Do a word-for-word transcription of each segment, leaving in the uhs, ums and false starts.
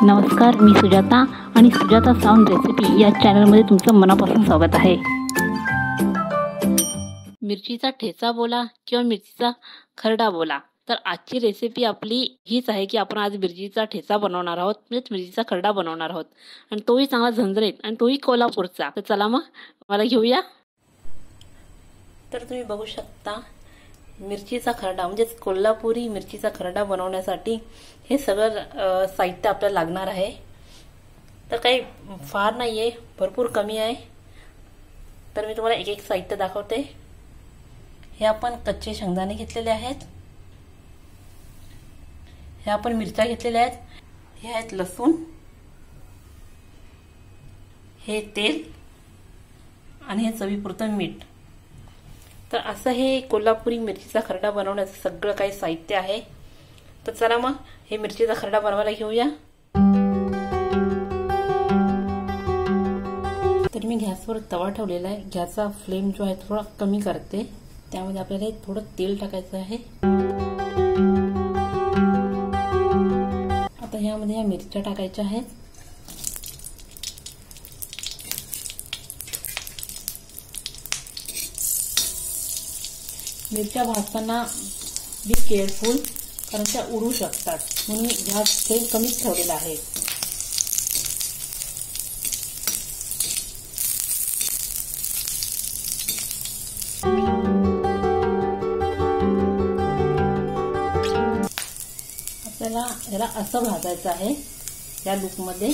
नमस्कार, मी सुजाता आणि Sujata sound recipe या चॅनलमध्ये तुमचं मनापासून स्वागत आहे। मिरचीचा ठेचा बोला किंवा मिरचीचा खरडा बोला, तर आजची रेसिपी आपली हीच आहे की आपण आज मिरचीचा ठेचा बनवणार आहोत, म्हणजे मिरचीचा खरडा बनवणार आहोत आणि तोही चांगला झणझणीत आणि तोही कोल्हापूरचा। तर चला मग मला घेऊया। तर तुम्ही बघू शकता मिरचीचा खरडा म्हणजे कोल्हापुरी मिरचीचा खरडा बनवण्यासाठी हे सगळं साहित्य आपल्याला लागणार आहे। तर काही फार नाहीये, भरपूर कमी आहे। तर मी तुम्हाला एक एक साहित्य दाखवते। हे आपण कच्चे शेंगदाणे घेतलेले आहेत, हे आपण मिरच्या घेतलेल्या आहेत, हे आहेत लसूण, हे तेल आणि हे चवीपुरतं मीठ। तर असं हे कोल्हापुरी मिरचीचा खरडा बनवण्याचं सगळं काही साहित्य आहे। तर चला मग हे मिरचीचा खरडा बनवायला घेऊया। तर मी गॅसवर तवा ठेवलेला आहे, गॅसचा फ्लेम जो आहे थोडा कमी करते। त्यामध्ये आपल्याला थोडं तेल टाकायचं आहे। आता यामध्ये या मिरच्या टाकायच्या आहेत। मिरच्या भाजताना बी केअरफुल, कारण त्या उडू शकतात, म्हणून मी गॅस फ्लेम कमीच ठेवलेला आहे। आपल्याला याला असं भाजायचं आहे या लूकमध्ये।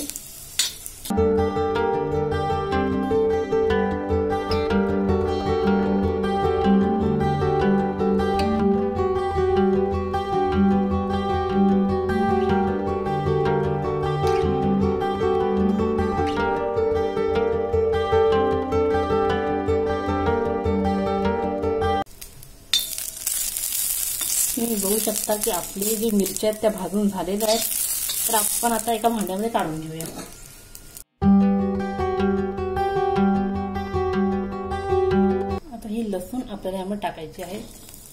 तुम्ही बघू शकता की आपली जी मिरच्या आहेत त्या भाजून झालेल्या आहेत। तर आपण आता एका भांड्यामध्ये काढून घेऊया। आता ही लसूण आपल्याला यामध्ये टाकायची आहे।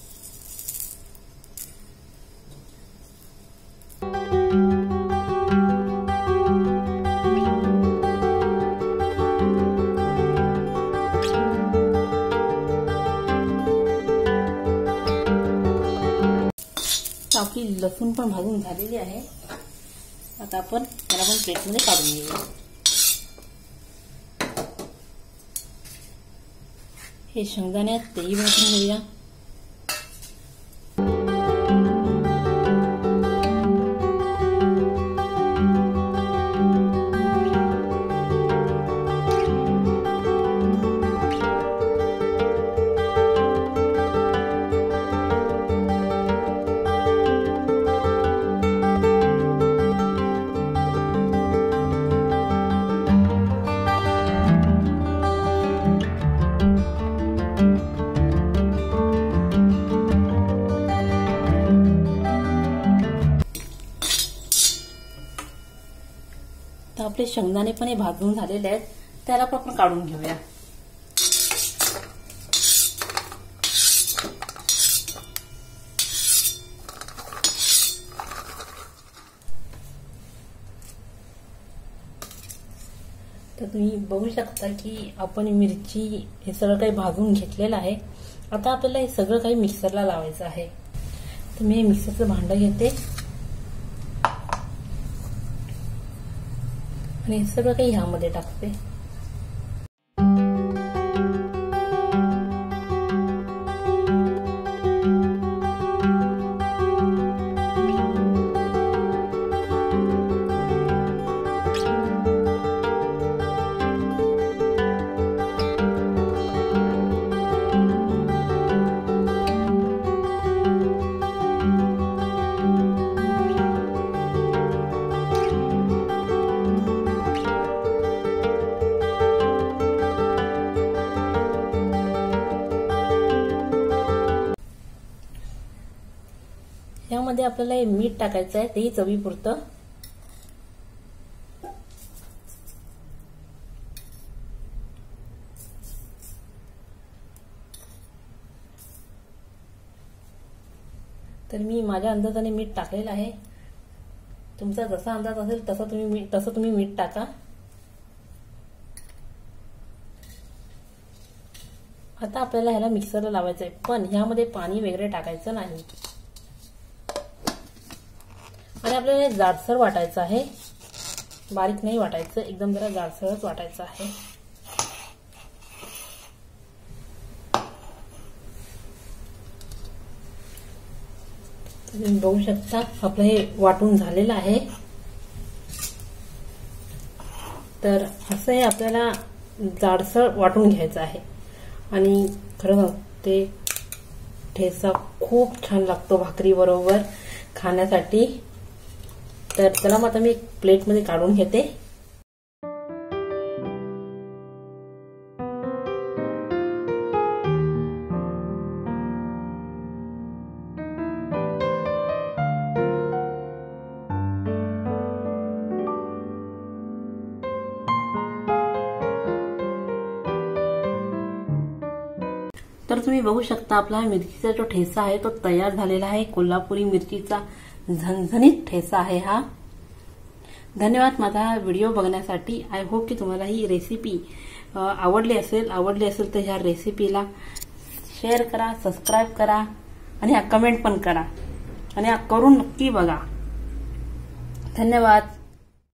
आपली लसूण पण भाजून झालेली आहे। आता आपण याला पण प्लेटमध्ये काढून घेऊया। हे शेंगदाणे तेही भाजून घेऊया। तर आपले शेंगदाणे पण हे भाजून झालेले आहेत, त्याला पण आपण काढून घेऊया। तर तुम्ही बघू शकता की आपण मिरची हे सगळं काही भाजून घेतलेलं आहे। आता आपल्याला हे सगळं काही मिक्सरला लावायचं आहे। तर मी मिक्सरचं भांडं घेते आणि सगळं काही ह्यामध्ये टाकते। यामध्ये आपल्याला हे मीठ टाकायचं आहे, तेही चवीपुरतं। तर मी माझ्या अंदाजाने मीठ टाकलेलं आहे। तुमचा जसा अंदाज असेल तसं तुम्ही मीठ तसं तुम्ही मीठ टाका। आता आपल्याला ह्याला मिक्सरला लावायचं आहे, पण ह्यामध्ये पाणी वगैरे टाकायचं नाही आणि आपल्याला हे जाडसर वाटायचं आहे, बारीक नाही वाटायचं, एकदम जरा जाडसरच वाटायचं आहे। तुम्ही बघू शकता आपलं हे वाटून झालेलं आहे। तर असं हे आपल्याला जाडसर वाटून घ्यायचं आहे आणि खरं ते ठेचा खूप छान लागतो भाकरी बरोबर खाण्यासाठी। तर चला मग आता मी एक प्लेटमध्ये काढून घेते। तर तुम्ही बघू शकता आपला मिरचीचा जो ठेचा आहे तो तयार झालेला आहे। कोल्हापुरी मिरचीचा झणझणीत ठेचा आहे हा। धन्यवाद माझा हा व्हिडिओ बघण्यासाठी। आय होप की तुम्हाला ही रेसिपी आवडली असेल आवडली असेल तर ह्या रेसिपीला शेअर करा, सबस्क्राईब करा आणि कमेंट पण करा आणि करून नक्की बघा। धन्यवाद।